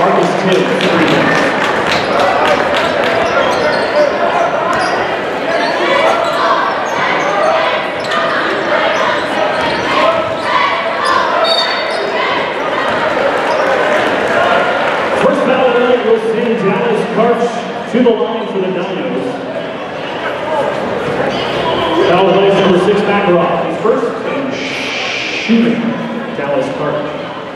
To the line for the Dinos. Foul plays number 6, Makarov. He's first and shooting Dallas Park.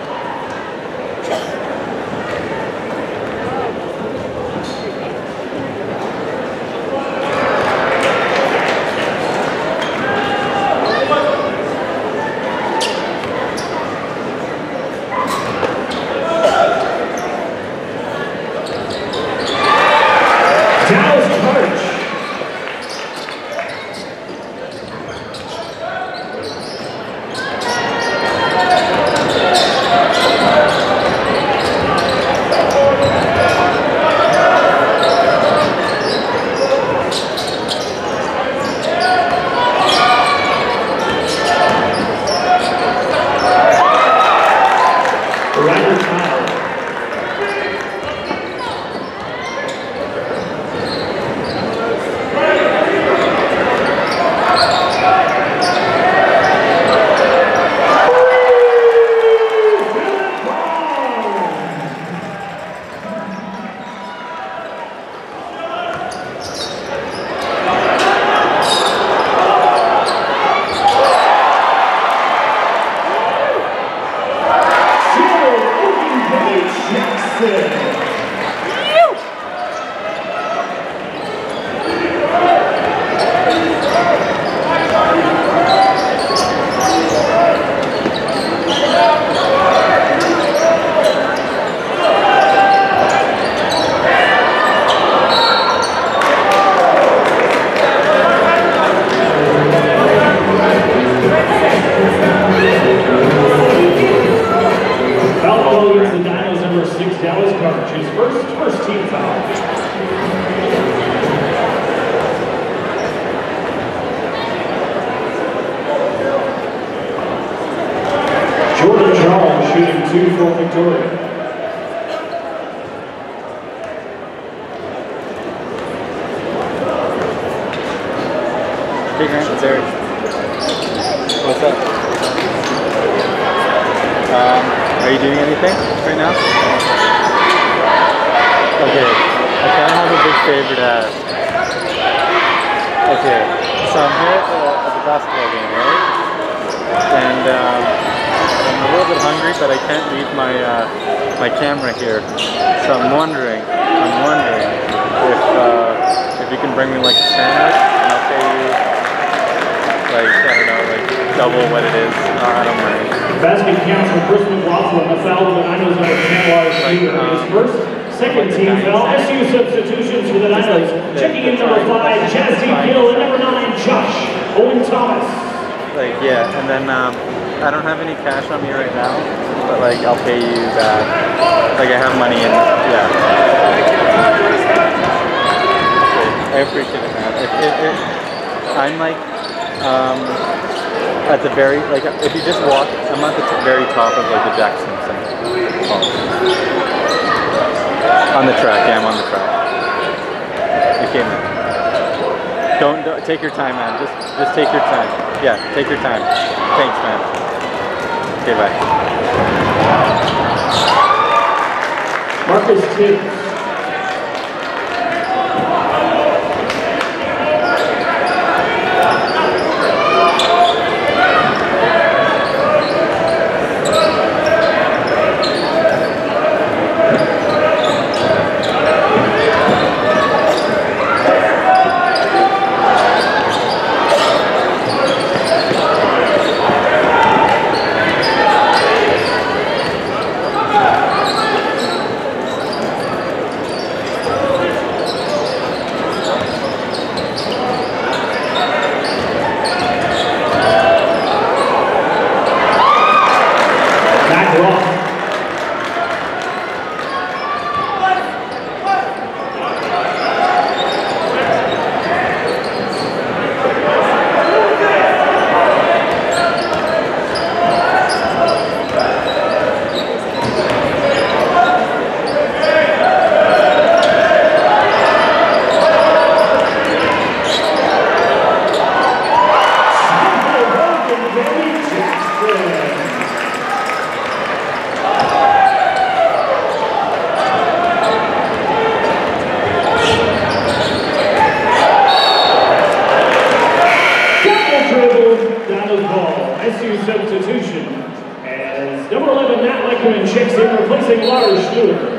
First team foul. Jordan Charles shooting 2 for Victoria. Hey Grant, it's Eric. What's up? Are you doing anything right now? Okay, I kind of have a big favor to ask. Okay, so I'm here at the basketball game, right? And I'm a little bit hungry, but I can't leave my my camera here. So I'm wondering if you can bring me like a sandwich, and I'll pay you like, I don't know, like double what it is. I don't mind. Basket counts for Chris McLaughlin. The foul of the Dinos number 10 was first. Second team foul. SU substitutions for the Dinos. Checking in number 5, Jazzy Gill, and number 9, Josh Owen Thomas. Like, yeah, and then I don't have any cash on me right now, but like I'll pay you back. Like I have money in, yeah. I appreciate it, man. I'm like, at the very, like if you just walk, I'm at the very top of like the Jackson thing. On the track, yeah, I'm on the track. Okay, man. Don't take your time, man. Just take your time. Yeah, take your time. Thanks, man. Okay, bye. Marcus Tibbs. Schnewer.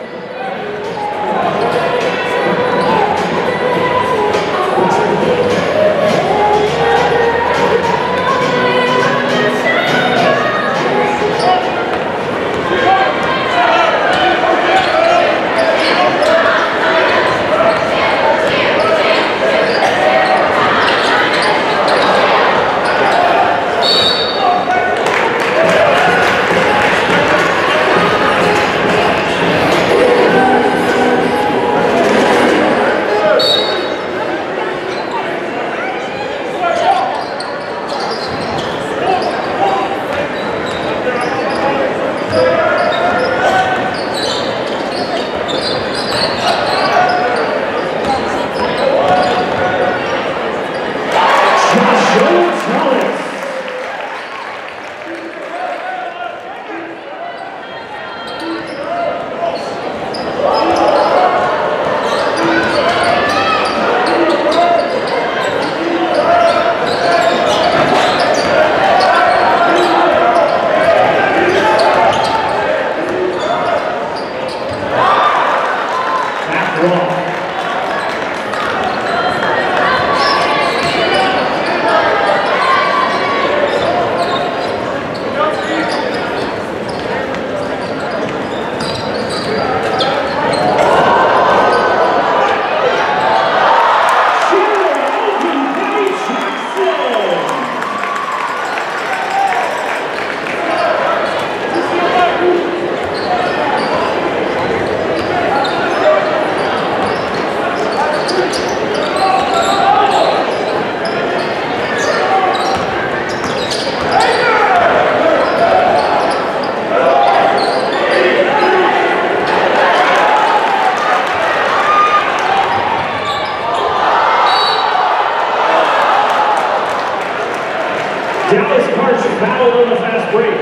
Foul on the fast break.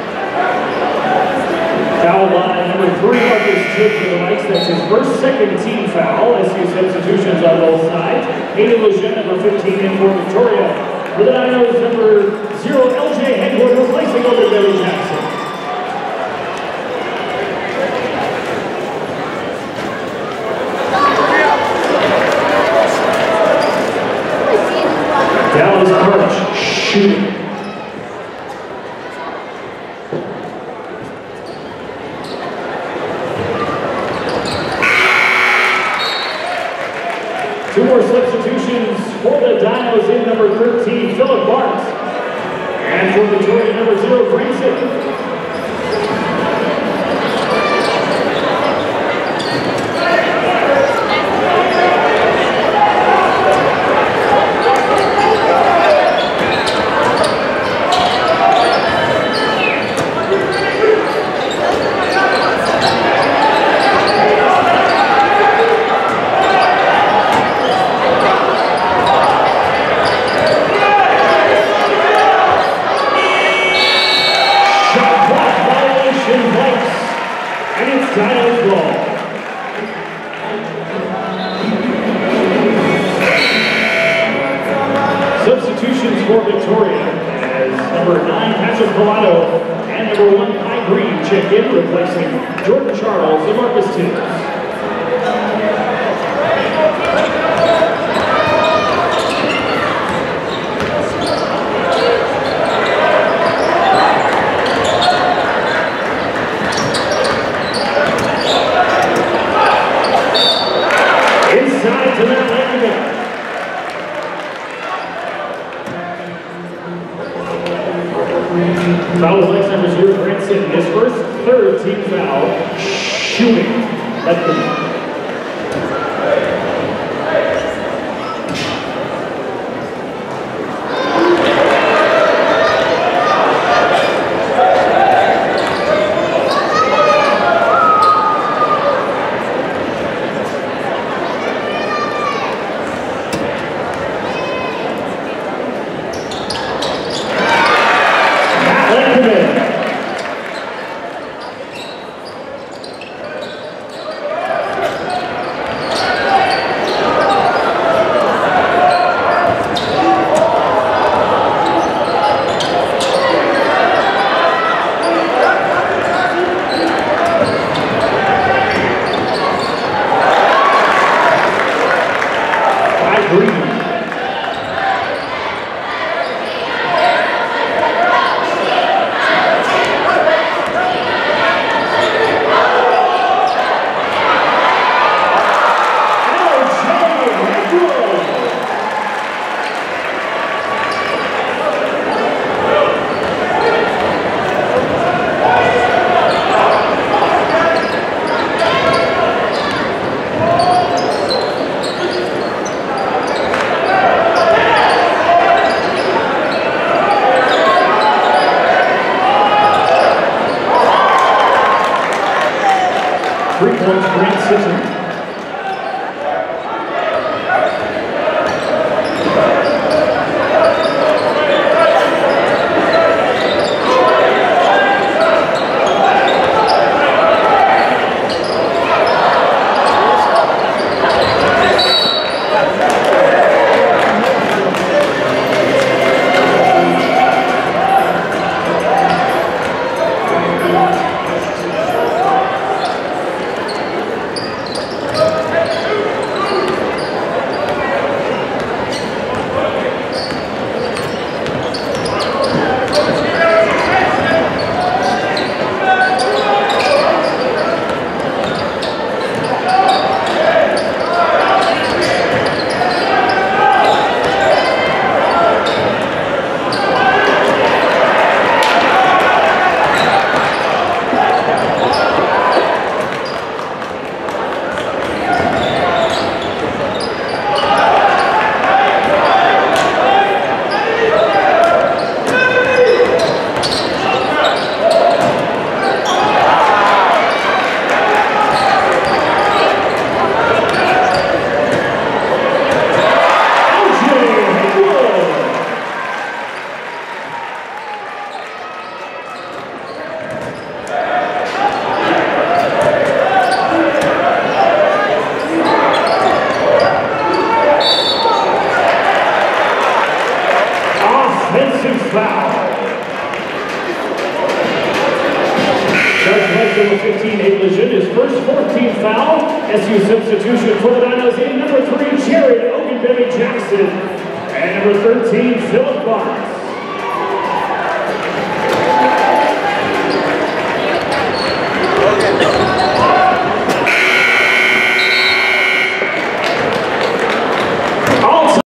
Foul line number 3, Marcus Tibb for the Knights. That's his first second team foul. SU substitutions on both sides. Hayden Lejeune, number 15, in for Victoria. For the Dinos, number 0, LJ Hegwood, replacing Ogungbemi-Jackson. Dallas Arch shooting. Two more substitutions for the Dinos in number 13, Philip Barnes. And for Victoria, number 0, Grayson. Dinos ball. Substitutions for Victoria as number 9, Patrick Collado, and number 1, Kai Green check in, replacing Jordan Charles and Marcus Tibbs. Foul with legs number 0, Branson. His first, third team foul, shooting. That's the points, Grant Sitton. Foul. Judge Lester with 15, a collision. His first 14th foul. SU substitution for the Dinos in number 3, Jared Ogungbemi-Jackson. And number 13, Philip Barnes.